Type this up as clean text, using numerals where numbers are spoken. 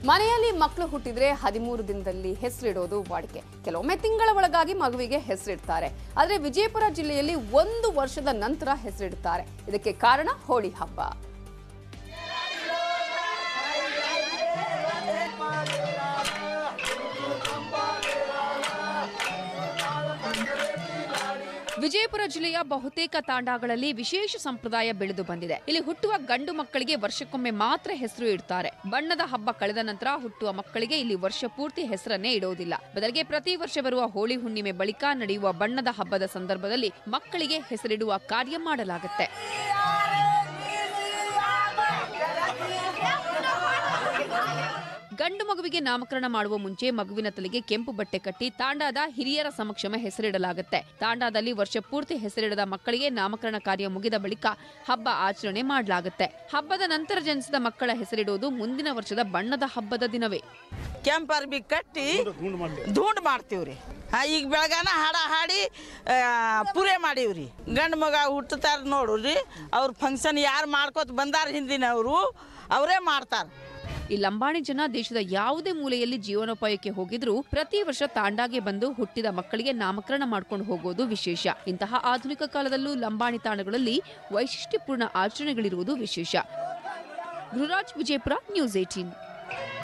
ಮನೆಯಲ್ಲಿ ಮಕ್ಕಳು ಹುಟ್ಟಿದ್ರೆ 13 ದಿನದಲ್ಲಿ ಹೆಸರಿಡೋದು ವಾಡಿಕೆ. ಕೆಲವೊಮ್ಮೆ ತಿಂಗಳ ಒಳಗಾಗಿ ಮಗುವಿಗೆ ಹೆಸರಿಡ್ತಾರೆ. ಆದರೆ ವಿಜಯಪುರ ಜಿಲ್ಲೆಯಲ್ಲಿ 1 ವರ್ಷದ ನಂತರ ಹೆಸರಿಡ್ತಾರೆ. ಇದಕ್ಕೆ ಕಾರಣ ಹೋಳಿ ಹಬ್ಬ. ವಿಜಯಪುರ ಜಿಲ್ಲೆಯ ಬಹುತೇಕ ತಾಂಡಾಗಳಲ್ಲಿ ವಿಶೇಷ ಸಂಪ್ರದಾಯ ಬೆಳೆದು ಬಂದಿದೆ. ಇಲ್ಲಿ ಹುಟ್ಟುವ ಗಂಡು ಮಕ್ಕಳಿಗೆ ವರ್ಷಕ್ಕೊಮ್ಮೆ ಮಾತ್ರ ಹೆಸರು ಇಡ್ತಾರೆ. ಬಣ್ಣದ ಹಬ್ಬ ಕಳೆದ ನಂತರ ಹುಟ್ಟುವ ಮಕ್ಕಳಿಗೆ ಇಲ್ಲಿ ವರ್ಷ ಪೂರ್ತಿ ಹೆಸರನ್ನೇ ಇಡೋದಿಲ್ಲ. ಬದಲಿಗೆ ಪ್ರತಿ ವರ್ಷ ಬರುವ ಹೋಳಿ ಹುಣ್ಣಿಮೆ ಬಳಿಕ ನಡೆಯುವ ಬಣ್ಣದ ಹಬ್ಬದ ಸಂದರ್ಭದಲ್ಲಿ ಮಕ್ಕಳಿಗೆ ಹೆಸರಿಡುವ ಕಾರ್ಯ ಮಾಡಲಾಗುತ್ತೆ. ಗಂಡು ಮಗುವಿಗೆ ನಾಮಕರಣ ಮಾಡುವ ಮುಂಚೆ ಮಗುವಿನ ತಲೆಗೆ ಕೆಂಪು ಬಟ್ಟೆ ಕಟ್ಟಿ ತಾಂಡಾದ ಹಿರಿಯರ ಸಮಕ್ಷಮ ಹೆಸರಿಡಲಾಗುತ್ತೆ. ತಾಂಡಾದಲ್ಲಿ ವರ್ಷ ಪೂರ್ತಿ ಹೆಸರಿಡದ ಮಕ್ಕಳಿಗೆ ನಾಮಕರಣ ಕಾರ್ಯ ಮುಗಿದ ಬಳಿಕ ಹಬ್ಬ ಆಚರಣೆ ಮಾಡಲಾಗುತ್ತೆ. ಹಬ್ಬದ ನಂತರ ಜನಿಸಿದ ಮಕ್ಕಳ ಹೆಸರಿಡುವುದು ಮುಂದಿನ ವರ್ಷದ ಬಣ್ಣದ ಹಬ್ಬದ ದಿನವೇ. ಕೆಂಪು ಅರ್ಬಿ ಕಟ್ಟಿ ಧೂಂಡ್ ಮಾಡ್ತೀವ್ರಿ. ಈಗ ಬೆಳಗಾನ ಹಾಡ ಹಾಡಿ ಪೂರೆ ಮಾಡೀವ್ರಿ. ಗಂಡು ಮಗ ಹುಟ್ಟುತ್ತಾರ ನೋಡ್ರಿ, ಅವ್ರ ಫಂಕ್ಷನ್ ಯಾರು ಮಾಡ್ಕೋತ ಬಂದಾರ ಹಿಂದಿನವರು ಅವರೇ ಮಾಡ್ತಾರೆ. ಈ ಲಂಬಾಣಿ ಜನ ದೇಶದ ಯಾವುದೇ ಮೂಲೆಯಲ್ಲಿ ಜೀವನೋಪಾಯಕ್ಕೆ ಹೋಗಿದ್ರೂ ಪ್ರತಿ ವರ್ಷ ತಾಂಡಾಗೆ ಬಂದು ಹುಟ್ಟಿದ ಮಕ್ಕಳಿಗೆ ನಾಮಕರಣ ಮಾಡ್ಕೊಂಡು ಹೋಗೋದು ವಿಶೇಷ. ಇಂತಹ ಆಧುನಿಕ ಕಾಲದಲ್ಲೂ ಲಂಬಾಣಿ ತಾಣಗಳಲ್ಲಿ ವೈಶಿಷ್ಟ್ಯಪೂರ್ಣ ಆಚರಣೆಗಳಿರುವುದು ವಿಶೇಷ. ಗುರುರಾಜ್, ವಿಜಯಪುರ, ನ್ಯೂಸ್ 18.